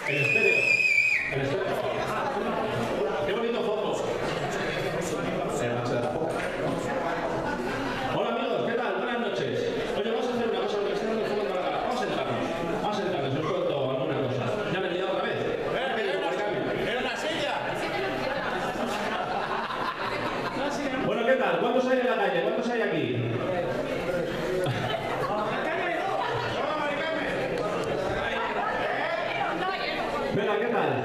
El estéreo. El estéreo. Qué bonito fondo. Hola amigos, ¿qué tal? Buenas noches. Oye, vamos a hacer una cosa, porque está dando fuego para acá. Vamos a sentarnos, os cuento alguna cosa. ¿Ya me he liado otra vez? ¡Era una silla! Bueno, ¿qué tal? ¿Cuántos hay en la calle? ¿Cuántos hay aquí? Venga, ¿qué tal?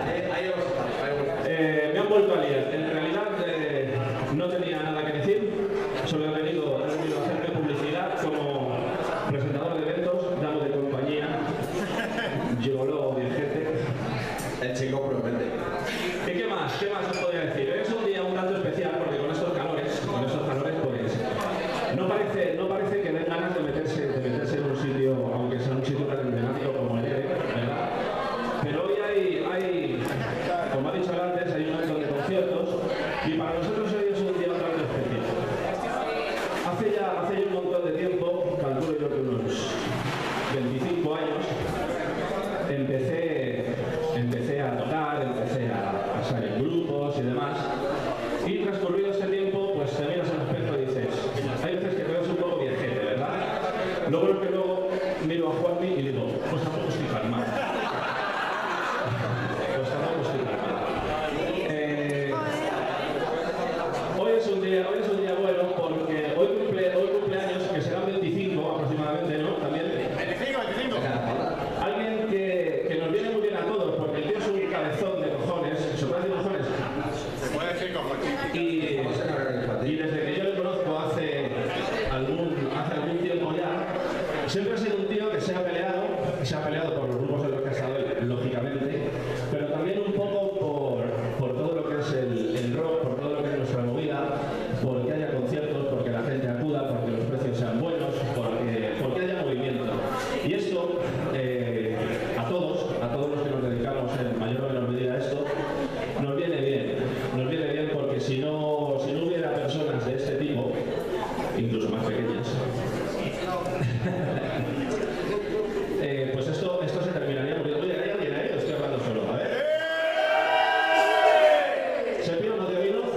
Me han vuelto a liar. En realidad no tenía nada que decir. Solo he venido a hacerme publicidad como presentador de eventos, damo de compañía, gigoló, viajete. El chico promete. ¿Y qué más? ¿Qué más os podría decir? Hoy es un día un tanto especial porque con estos calores, pues no parece que den ganas de meterse en un sitio, aunque sea un sitio tan emblemático como el ERE, ¿verdad? Pero hoy hay, como ha dicho antes, hay un montón de conciertos y para nosotros hoy es un día un tanto especial. Hace ya un montón de tiempo, calculo yo que unos 25 años, empecé a tocar, empecé a salir en grupos y demás. Y transcurrido ese tiempo, pues te miras al espejo y dices, hay veces que te ves un poco viejete, ¿verdad? Luego miro a Juanmi y digo, pues tampoco estoy calmado. Hoy es un día bueno porque hoy cumple años, que serán 25 aproximadamente, ¿no? También. 25. Alguien que nos viene muy bien a todos, porque el tío es un cabezón de cojones, ¿se puede decir cojones? Se puede decir cojones. Y desde que yo le conozco hace algún tiempo ya, siempre ha sido un tío que se ha peleado por los grupos de los que ha estado él, lógicamente, pero también un poco por todo lo que es el rock, por todo lo que es nuestra movida, porque haya conciertos, porque la gente acuda, porque los precios sean buenos, porque haya movimiento. Y esto, a todos los que nos dedicamos en mayor o menor medida a esto, nos viene bien porque si no hubiera personas de este tipo, incluso más pequeñas, pues esto se terminaría muriendo. Oye, ¿hay alguien ahí? Estoy hablando solo, a ver. ¿Sepio no te ha oído?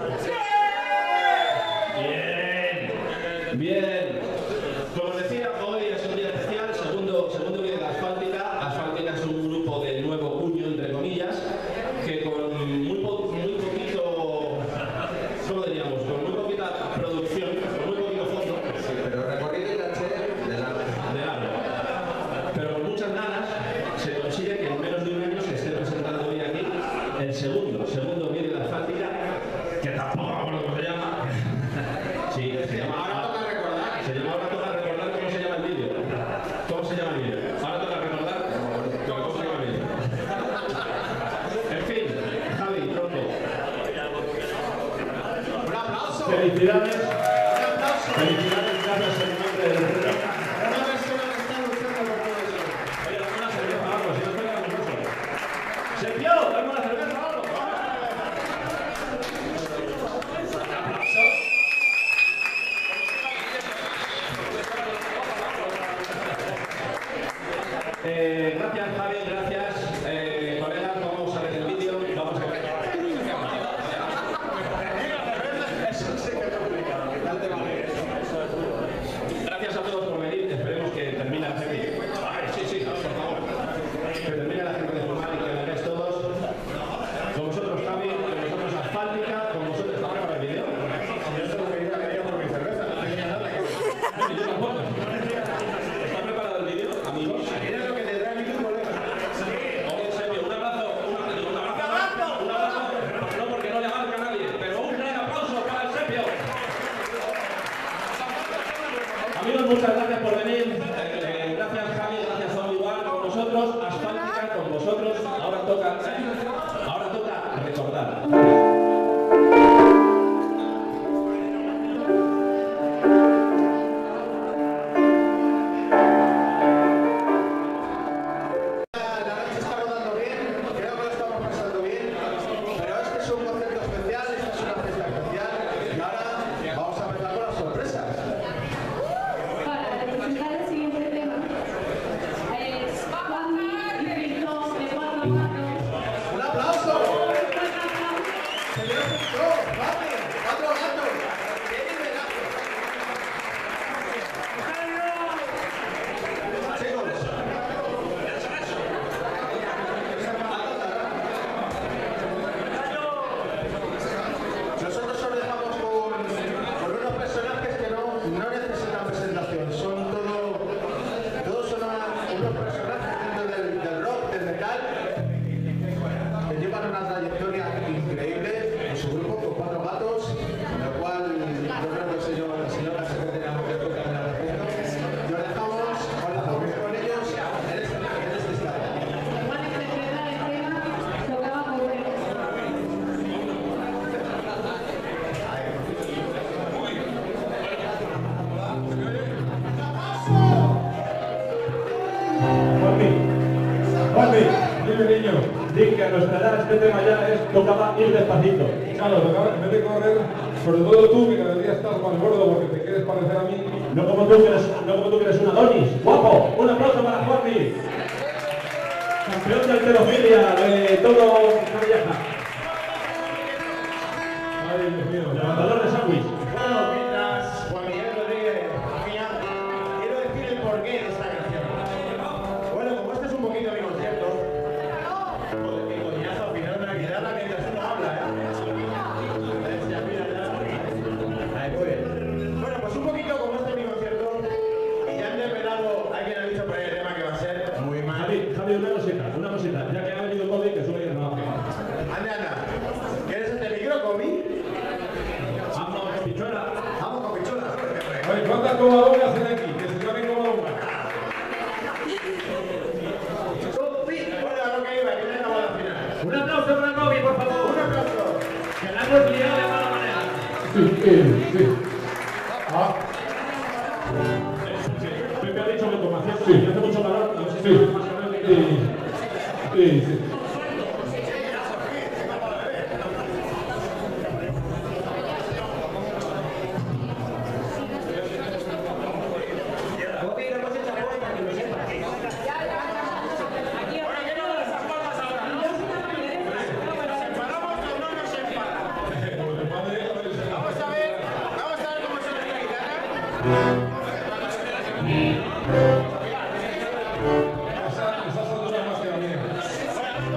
Bien. Como decía, hoy es un día especial, segundo día de la Asfáltica. Asfáltica es un grupo de nuevo cuño, entre comillas, que con muy poquito, ¿cómo diríamos? Con muy poquita producción, con muy poquito fondo. Sí, pero recorrido y caché de largo. Pero con muchas ganas se consigue que en menos de un año se esté presentando hoy aquí el segundo vídeo de Asfáltica, que tampoco me acuerdo cómo se llama. Sí, se llama Ahora toca recordar. Ahora toca recordar cómo se llama el vídeo. ¿Cómo se llama el vídeo? Ahora toca recordar cómo se llama el vídeo. En fin, Javi, tronco. Un aplauso. Felicidades. Un aplauso. Felicidades, gracias en nombre del programa. Una persona que está luchando por todo eso. Oye, dame una cerveza o algo, si no estoy nervioso. Sergio, dame una cerveza o algo. Gracias, Javi, gracias. Colegas, vamos a ver el vídeo. Vamos a ver. Eso sí que es complicado. ¿Qué tal te va? Gracias a todos por venir. Esperemos que termine la gente. Ay, sí, por favor. Que termine la gente de fumar y que vengáis todos. Con vosotros, Javi, con vosotros, Asfáltica, con vosotros, ¿está preparado el vídeo? Yo solo quería por mi cerveza. No tenía nada que No, yo tampoco. ¿Está preparado el vídeo, amigos? Mira lo que te trae mi colega. Oye, Sergio, un abrazo. No, porque no le marca a nadie, pero un gran aplauso para el Sergio. Amigos, muchas gracias por venir. Gracias, Javi, gracias a Olivar con nosotros, Asfáltica con vosotros. Ahora toca recordar. La noche está rodando bien, creo que lo estamos pasando bien, pero este es un concierto especial, esta es una fiesta especial y ahora vamos a empezar con las sorpresas. Para presentar el siguiente tema, es Juanmi y Víctor de 4 Manos. Juanmi, dime niño, di que a nuestra edad este tema ya tocaba ir despacito. Claro, tocaba, en vez de correr, sobre todo tú que cada día estás más gordo porque te quieres parecer a mí. No como tú que eres un Adonis. ¡Guapo! Un aplauso para Juanmi. Campeón de halterofilia de todo Cavillaja. Ay, Dios mío. Levantador de sándwich. Bueno, mientras Juan Miguel Rodríguez cogía, quiero decir el porqué de esta canción. Bueno, como este es un poquito mi concierto, joder, qué coñazo, al final me la guitarra mientras uno habla, ¿eh? Ahí, muy bien. Bueno, pues un poquito como este es mi concierto, y ya han desvelado, alguien ha dicho por ahí el tema que va a ser muy mal. Javi, una cosita, ya que ha venido COVID, que sube que no. Anda. ¿Quieres este micro, Comi? Vamos, pichuela. Vamos con pichula. Oye, ¿cuántas comadoras hacen aquí? Que se llamen comadoras. Bueno, a lo que iba, que ya acabó la final. Un aplauso para Robbie, por favor. Un aplauso. Que la hemos liado de mala manera. Sí. Ah, Pepe ha dicho que como hace mucho calor, a ver si sí. se más calor que Sí. Bueno,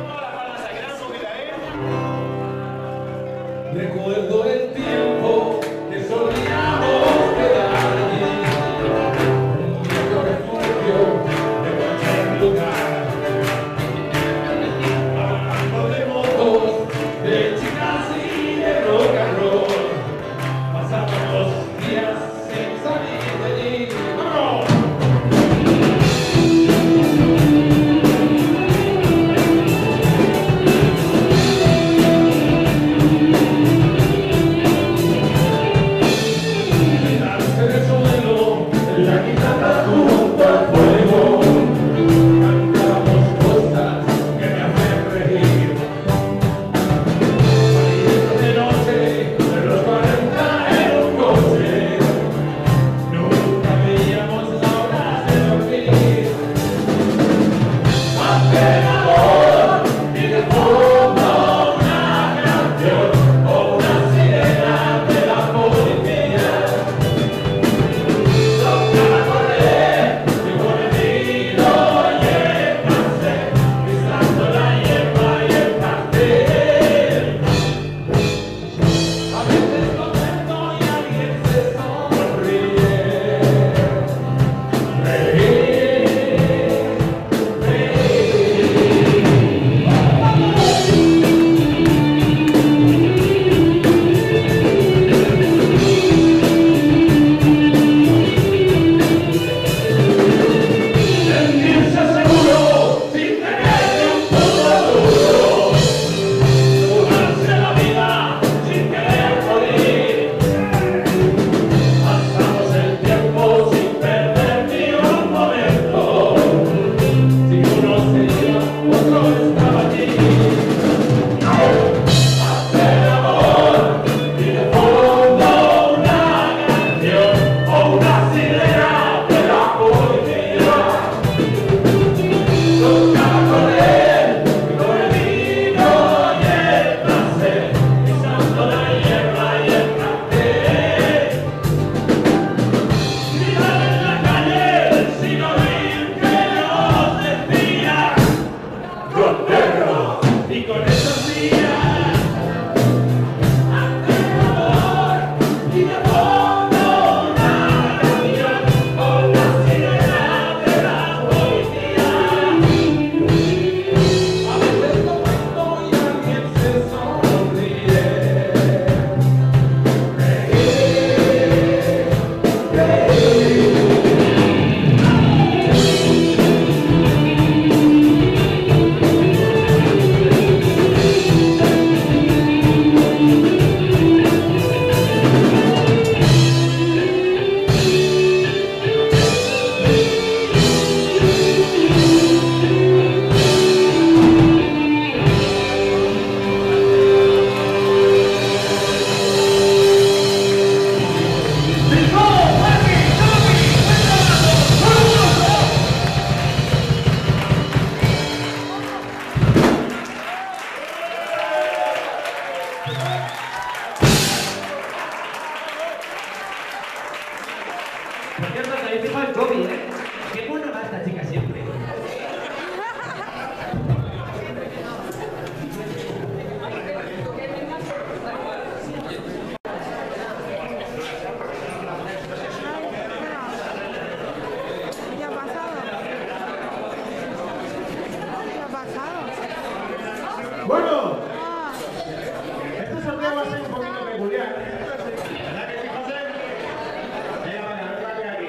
Bueno, este sorteo va a ser un poquito peculiar. ¿Verdad que sí, José? Venga, vale, a ver, vale aquí.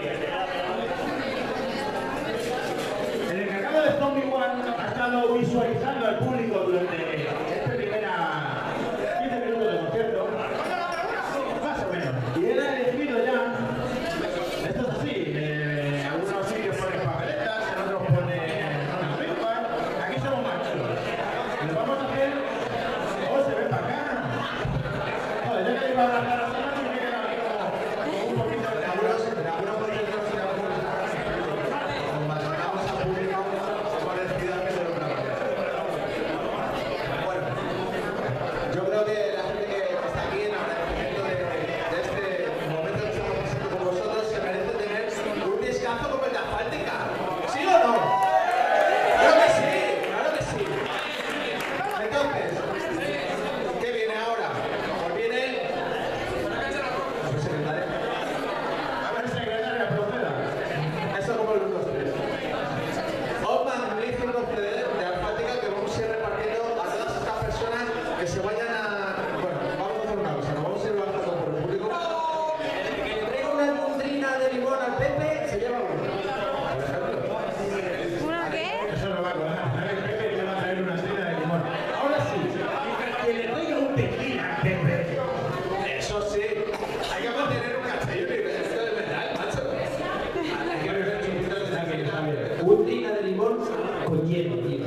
El encargado de Zombie One ha estado visualizando al público durante esta primera 15 minutos de concierto. Más o menos. Y él ha elegido ya. Esto es así. Algunos sitios ponen papeletas, en otros ponen una rifa. Aquí somos más chulos. Lo vamos a hacer. ¡Oh, se ve para acá! Joder, yo que iba a hablar a la y me queda aquí como un poquito de Algunos conciertos que nos imaginamos a público parecida que se lo grabamos. Bueno, yo creo que la gente que está aquí en agradecimiento de este momento que estamos pasando con vosotros se merece tener un discazo como el de Asfáltica. ¿Sí o no? ¡Claro que sí! ¡Claro que sí! Entonces, ¿qué viene ahora? Pues viene... secretaria. A ver, secretaria, proceda. Eso como el 1, 2, 3. Un magnífico CD de Asfáltica que vamos a ir repartiendo a todas estas personas que se vayan a... Bueno, vamos a hacer una cosa, nos vamos a ir bajando por el público. Que le traiga una lundrina de limón al Pepe, se lleva uno. Por ejemplo. ¿Una qué? Eso no va a colar. A ver, Pepe le va a traer una trina de limón. Ahora sí, que le traiga un tequila a Pepe. Eso sí, hay que mantener un cachillo y esto es verdad, macho. Hay que beber chupitos de tequila. Un trina de limón con hielo, tío.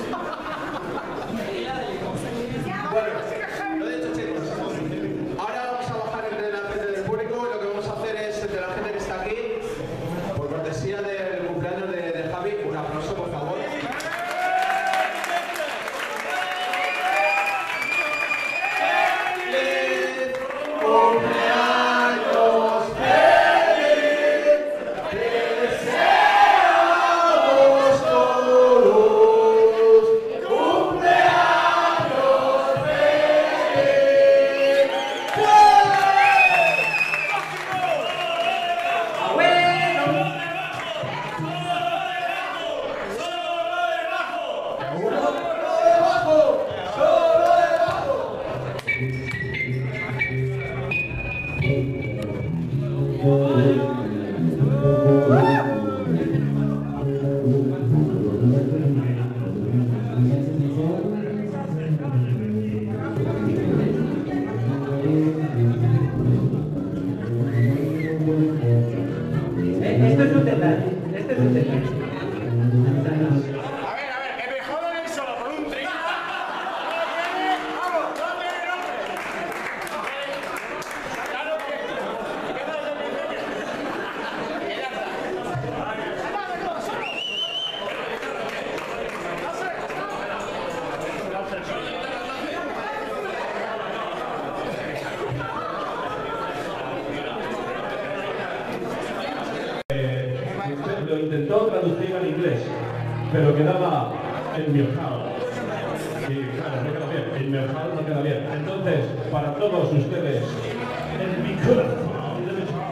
Bueno, lo dicho, chicos. Ahora vamos a bajar entre la gente del público y lo que vamos a hacer es, entre la gente que está aquí, por cortesía del cumpleaños de Javi, un aplauso, por favor. ¡Feliz cumpleaños, feliz! ¡Te deseamos todos! ¡Cumpleaños feliz! Esto es un detalle, este es un detalle. A ver, que me jodan el solo por un trin. Vamos, no tiene nombre. Claro que sí. ¿Qué tal se me dice? Y ya está. Lo intentó traducir al inglés, pero quedaba en Mirjao. Y claro, no queda bien. En Mirjao no queda bien. Entonces, para todos ustedes, en mi corazón de Mirjao.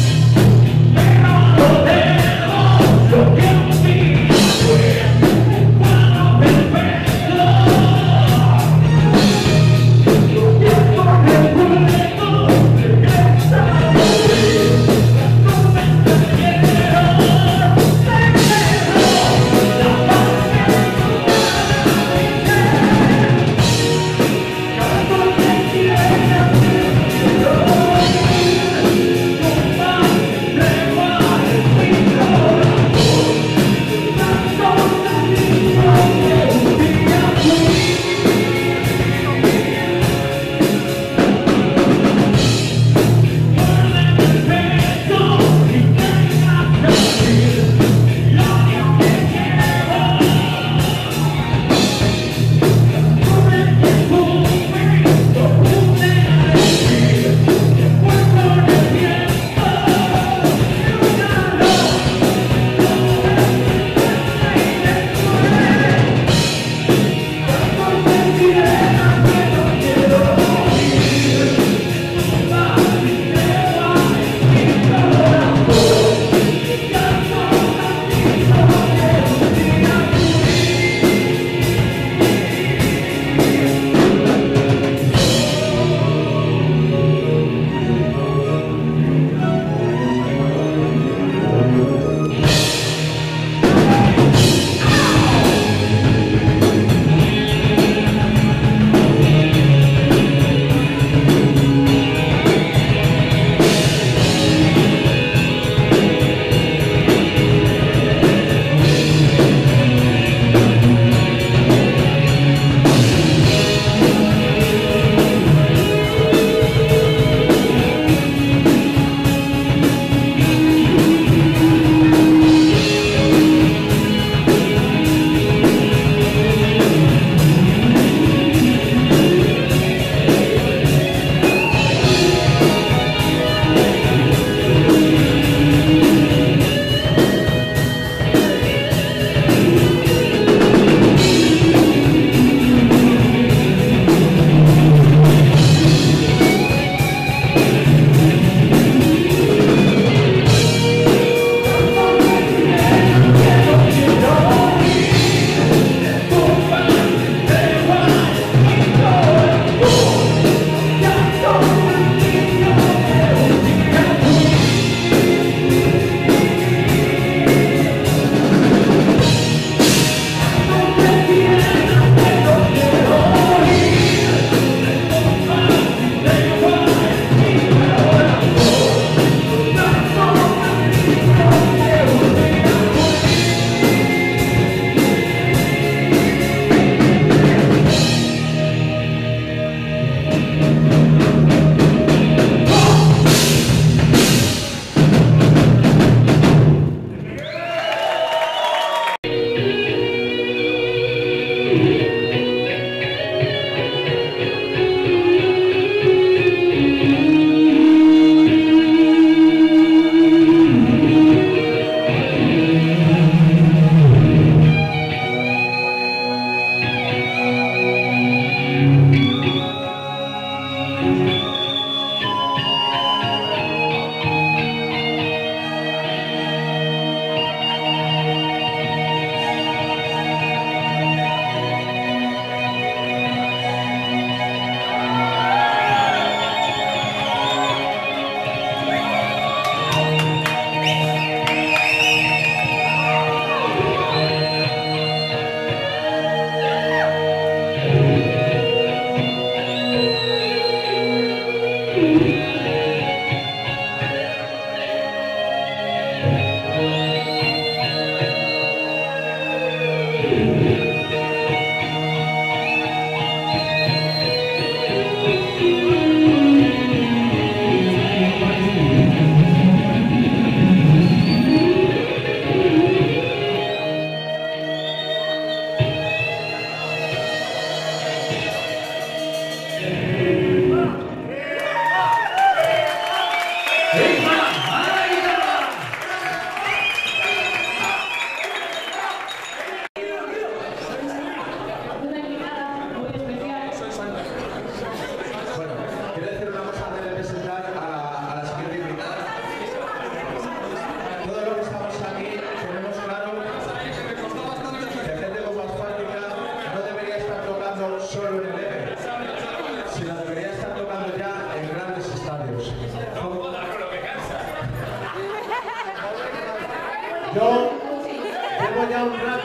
Lo que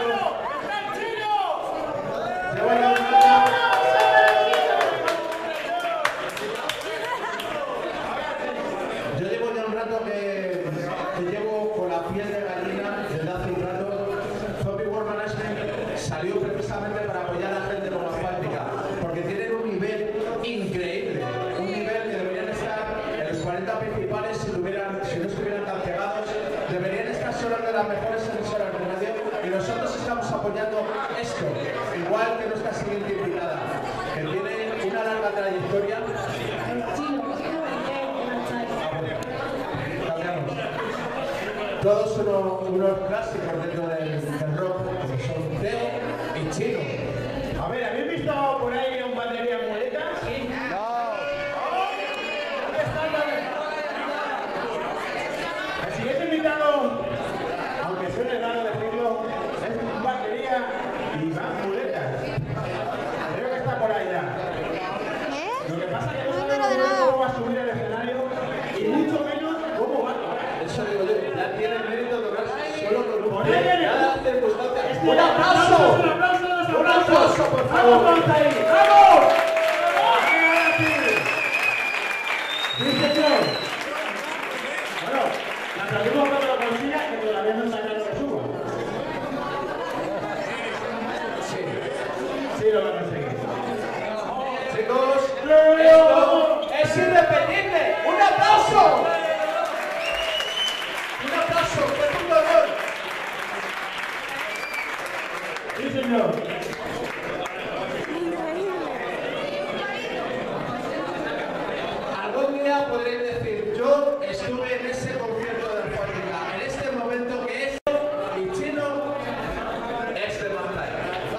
Yo llevo ya un rato que llevo con la piel de gallina desde hace un rato. Zombie World Management salió precisamente para apoyar a la gente con la asfáltica, porque tienen un nivel increíble, un nivel que deberían estar en los 40 principales si no estuvieran tan pegados, deberían estar solo de las mejores emisoras de radio, y nosotros estamos apoyando esto, igual que nuestra siguiente invitada, que tiene una larga trayectoria. Todos unos clásicos dentro del rock, como son Teo y Chino. A ver, ¿habéis visto por ahí un batería en muletas? Sí. ¿Dónde está el El siguiente invitado, aunque suene raro decirlo, es un batería y va en muletas. Creo que está por ahí ya. Lo que pasa es que no sabemos cómo va a subir al escenario y mucho menos cómo va a tocar. Eso digo yo, ya tiene mérito tocar solo con un Por ahí viene. cada circunstancia. ¡Un aplauso! ¡Un aplauso! ¡Un aplauso, por favor! ¡Vamos ahí! ¡Vamos! ¡Sí, señor! Bueno, la salimos cuando lo consiga, que todavía no está claro que suba. Sí, lo va a conseguir. Chicos, esto es irrepetible. ¡Un aplauso! ¡Un aplauso! ¡Fue un honor! Sí, señor. Algún día podréis decir, yo estuve en ese concierto de Alfática, en este momento que es y Chino es de Manzai.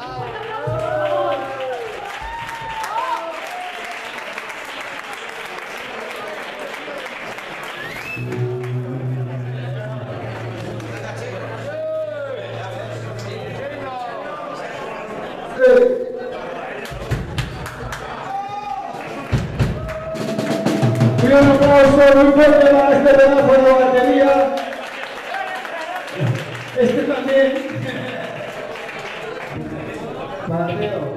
Un aplauso muy fuerte para este pedazo de batería. Este también. Para Teo.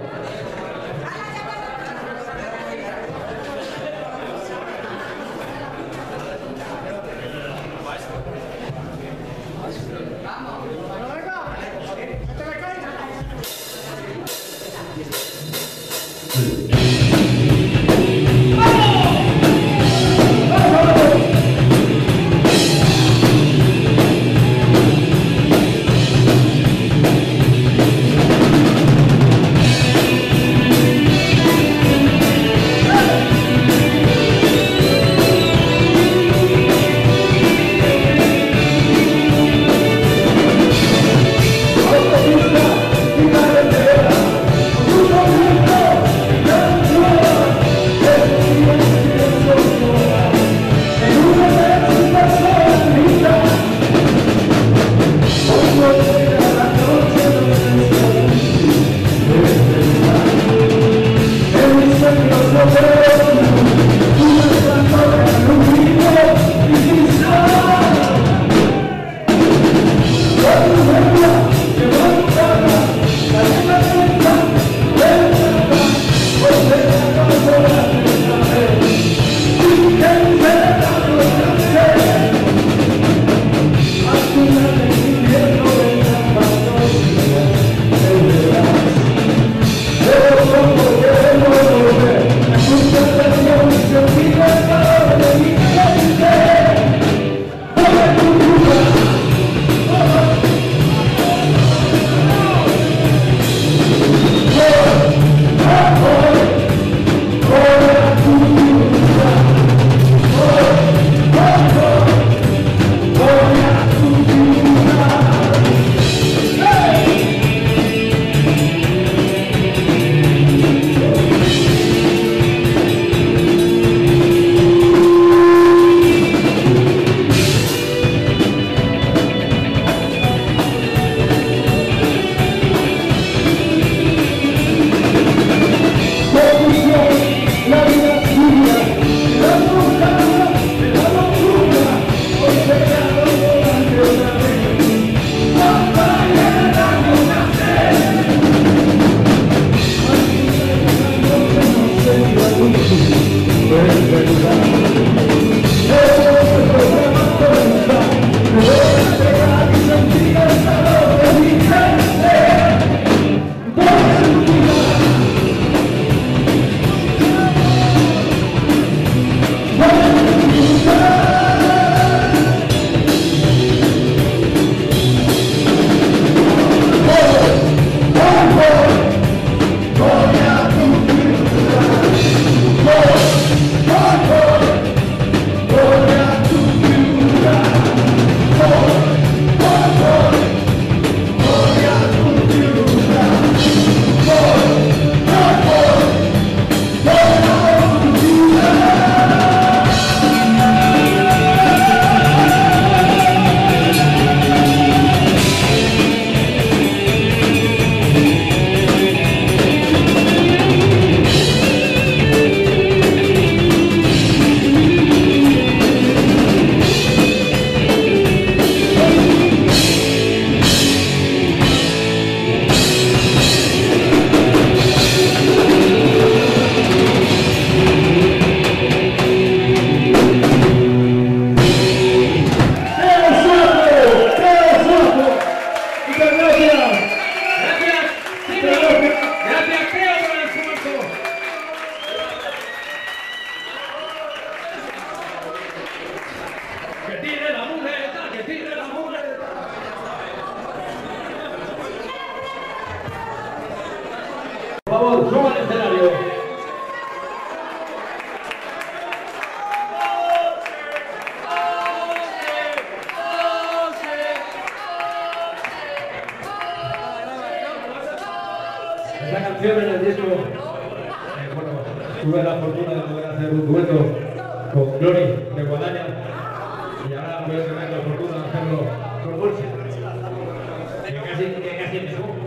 Esta canción en el disco, bueno, tuve la fortuna de poder hacer un dueto con Glory de Guadaña y ahora voy a tener la fortuna de hacerlo con Dulce, que casi me subo.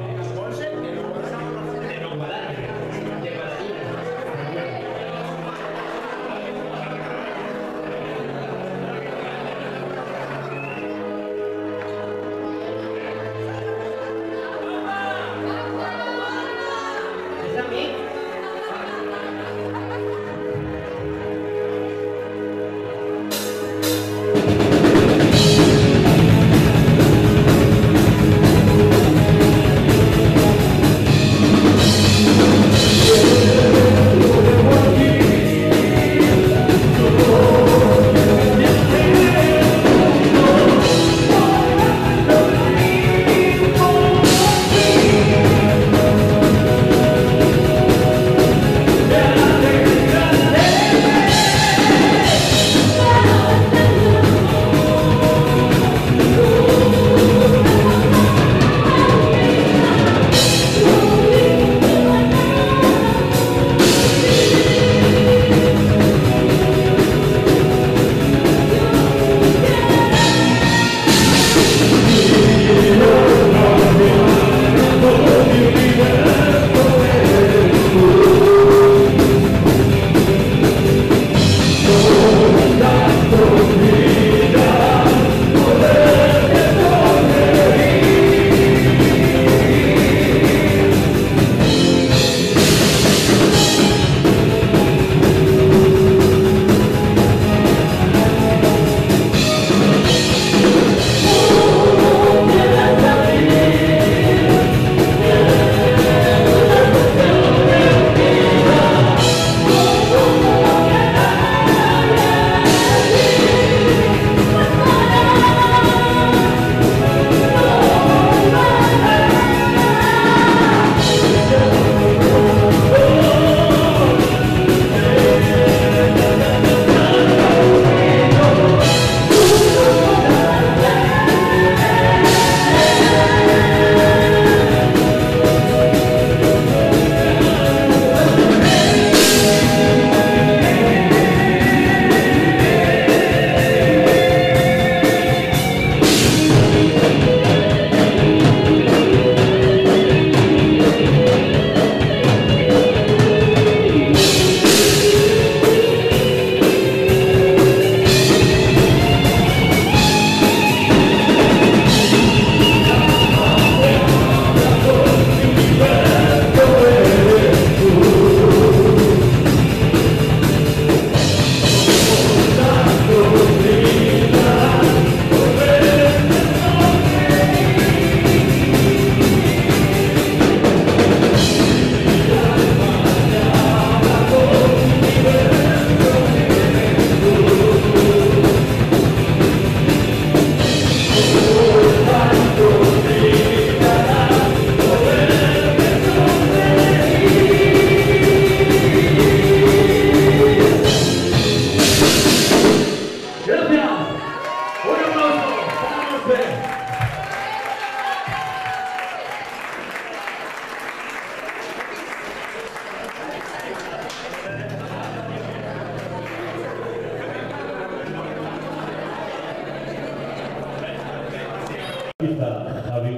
Javi,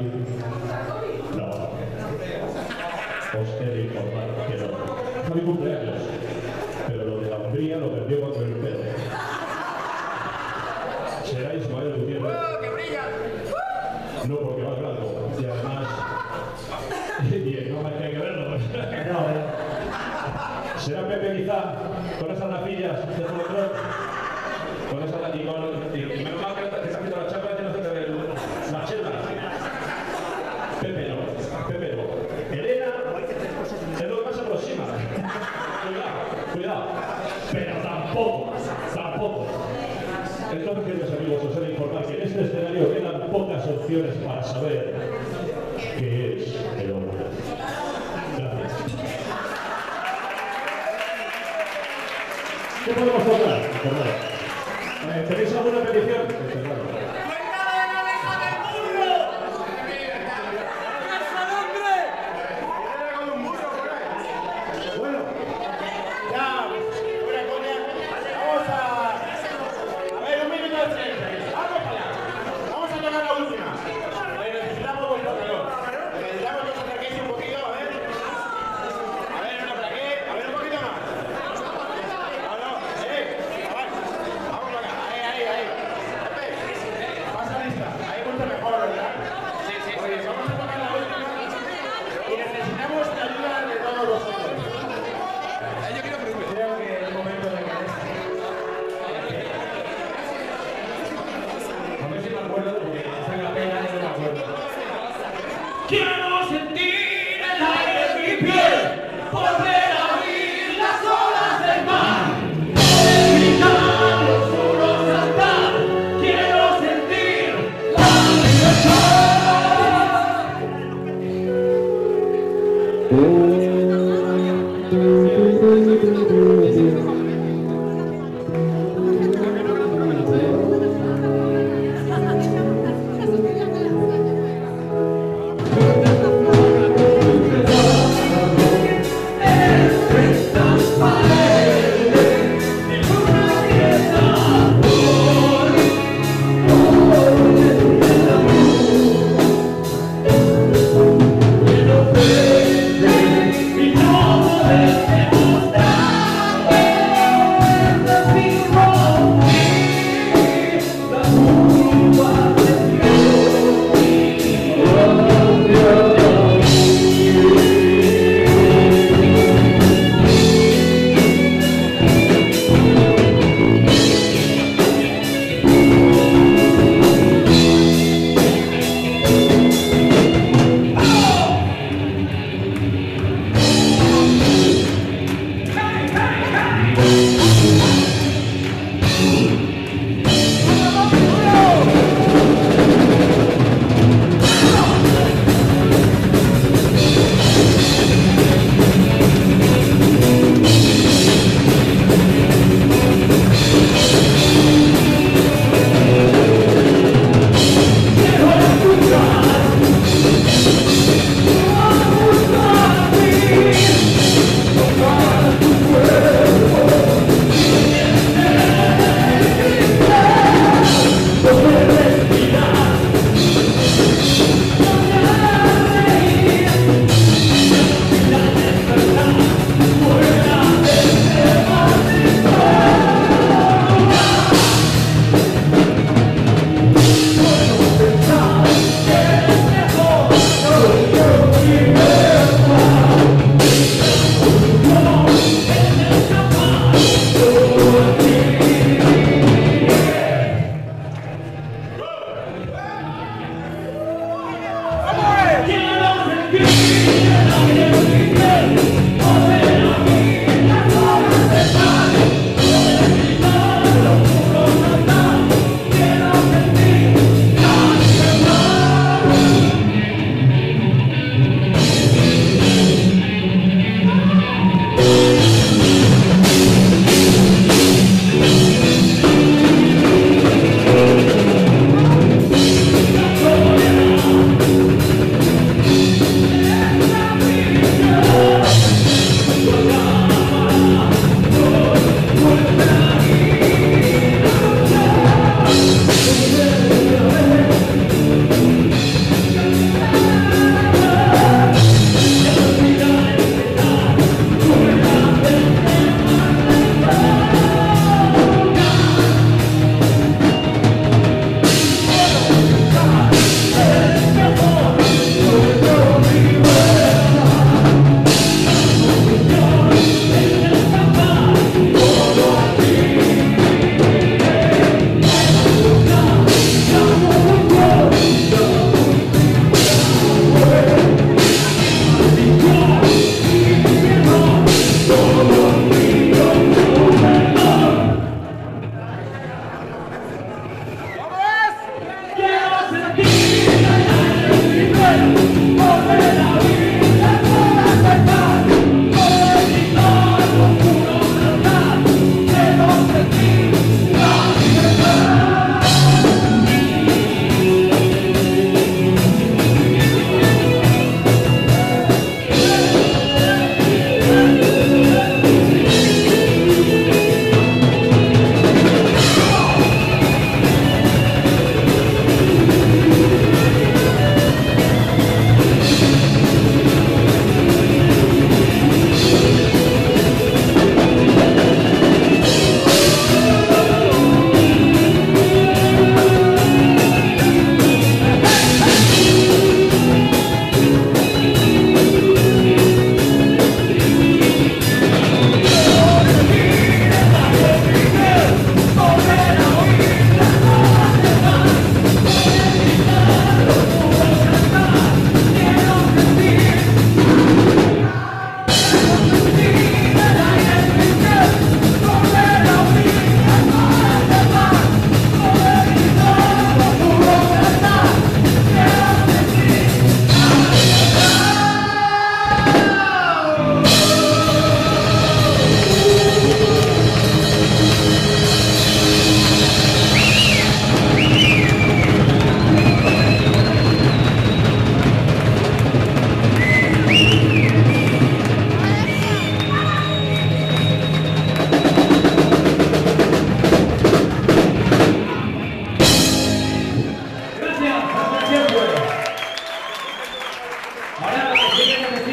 no, os he de informar que no. Javi cumpleaños, pero lo de la hombría lo perdió con el pelo. Será Ismael Gutiérrez. No, porque va blanco. Y además, y no hay que verlo. Será Pepe quizá, con esas lapillas de folclore, con esas latigón, y menos mal que se ha quitado la chapa y no se te ve la chela. Pepe no, Pepe no. Elena es lo que más se aproxima. Cuidado, pero tampoco. Entonces, queridos amigos, os he de informar que en este escenario quedan pocas opciones para saber qué es el hombre. Gracias. ¿Qué podemos tocar? ¿Tenéis alguna petición? sentir el aire en mi piel, volver a oír las olas del mar, gritar los muros saltar, quiero sentir la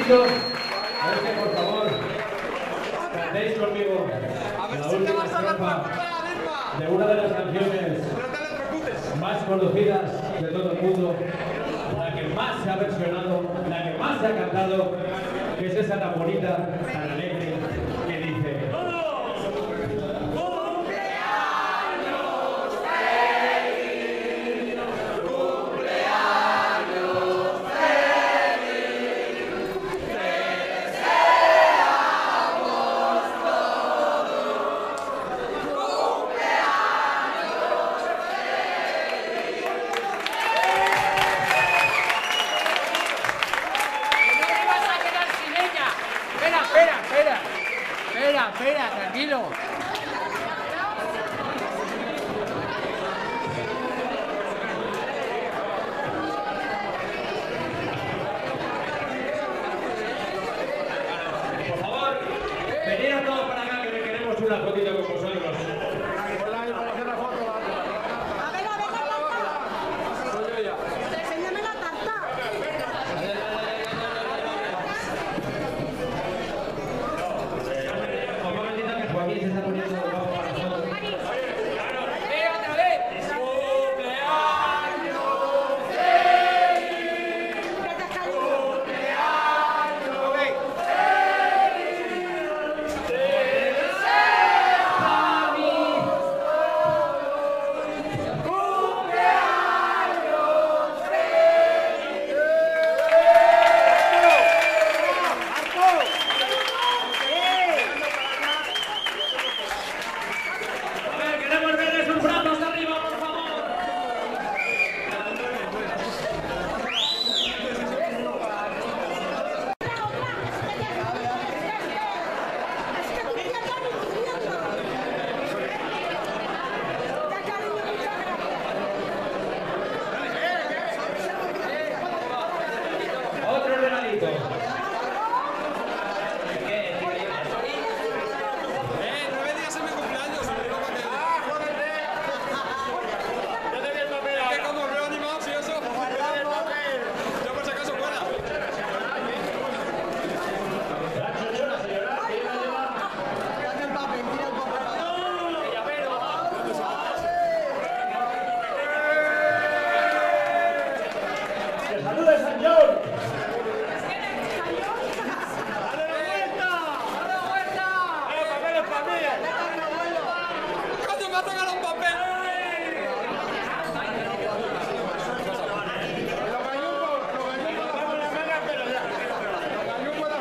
regalito es que por favor cantéis conmigo la última estrofa de una de las canciones más conocidas de todo el mundo, la que más se ha versionado, la que más se ha cantado, que es esa tan bonita, tan alegre, que dice... Espera, tranquilo. Por favor, venid a todos para acá que me queremos una fotito con vosotros. Enséñame la tarta. Un momentito que Joaquín se está poniendo guapo para nosotros. Otra vez. A ver, queremos verles sus brazos arriba, por favor. Otro regalito. La chochona, señora, ¿quién la lleva? ¡Que salude San John! ¡Coño, me ha tocado un papel!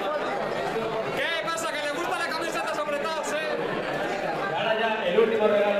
¿Qué pasa? ¿Que le gustan las camisetas apretadas, Y ahora ya el último regalo